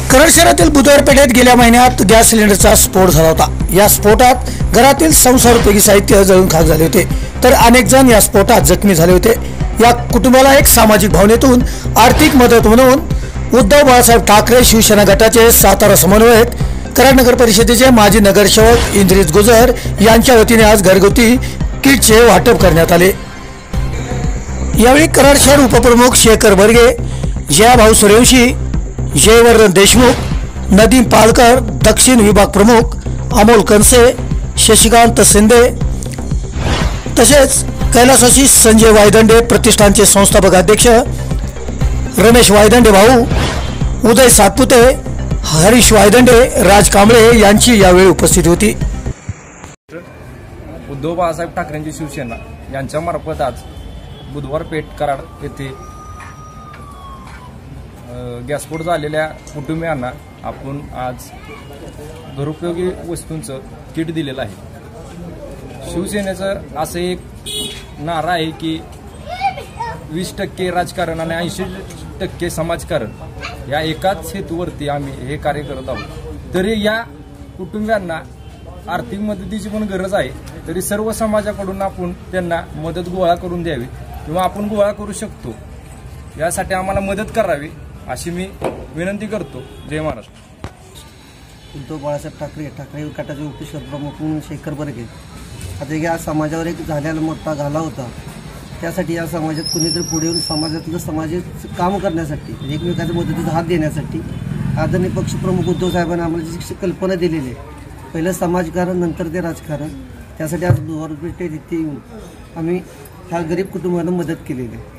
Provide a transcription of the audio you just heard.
कराड शहरातील बुधवार पेठेत गेल्या महिन्यात गॅस सिलेंडरचा स्फोट झाला होता। या स्फोटात घरातील संसारोपयोगी साहित्य जळून खाक झाले होते, तर अनेक जण या स्फोटात जखमी झाले होते। या कुटुंबाला एक सामाजिक भावनेतून आर्थिक मदत म्हणून उद्धव बाळासाहेब ठाकरे शिवसेना गटाचे सातारा समन्वयक, कराड नगर परिषदेचे माजी नगरसेवक इंद्रित गुजर यांच्या वतीने आज घरगुती किटचे वाटप करण्यात आले। यावेळी कराड शहर उपप्रमुख शेखर बर्गे, जयाभाऊ सूर्यवंशी, जयवर्धन देशमुख, नदीम पालकर, दक्षिण विभाग प्रमुख अमोल कनसे, शशिकांत शिंदे तसेच कैलासवासी संजय वायदंडे, प्रतिष्ठानचे संस्थापक अध्यक्ष रमेश वायदंडे भाऊ, उदय सातपुते, हरीश वायदंडे, राज कांबळे यांची यावेळी उपस्थिती होती। उद्धव बाळासाहेब ठाकरेंची शिवसेना यांच्या मार्फत आज बुधवार पेठ कराड येथे गॅसस्फोट झालेल्या कुटुंबियांना आपण आज घरोपयोगी वस्तूंचं किट दिलेलं आहे। शिवसेनेचं असं एक नारा आहे की 20% राजकारण आणि 80% समाजकारण या एकाच हेतूवरती आम्ही हे कार्य करत आहोत। तरी या कुटुंबियांना आर्थिक मदतीची पण गरज आहे, तरी सर्व समाजाकडून आपण त्यांना मदत गोळा करून द्यावी किंवा आपण गोळा करू शकतो, यासाठी आम्हाला मदत करावी अशी मी विनंती करतो। जय महाराष्ट्र। उद्धव बाळासाहेब ठाकरे गटाचे उपप्रमुख म्हणून शेखर बर्गे, आता या समाजावर एक झालेला मोठा घाला होता, त्यासाठी या समाजात कुणीतरी पुढे येऊन समाजातलं समाजाचं काम करण्यासाठी, एकमेकांच्या मदतीचा हात देण्यासाठी आदरणीय पक्षप्रमुख उद्धव साहेबांनी आम्हाला जी कल्पना दिलेली आहे, पहिलं समाजकारण नंतर ते राजकारण, त्यासाठी आज बुधवार पेठेत इथे येऊन आम्ही ह्या गरीब कुटुंबांना मदत केलेली आहे।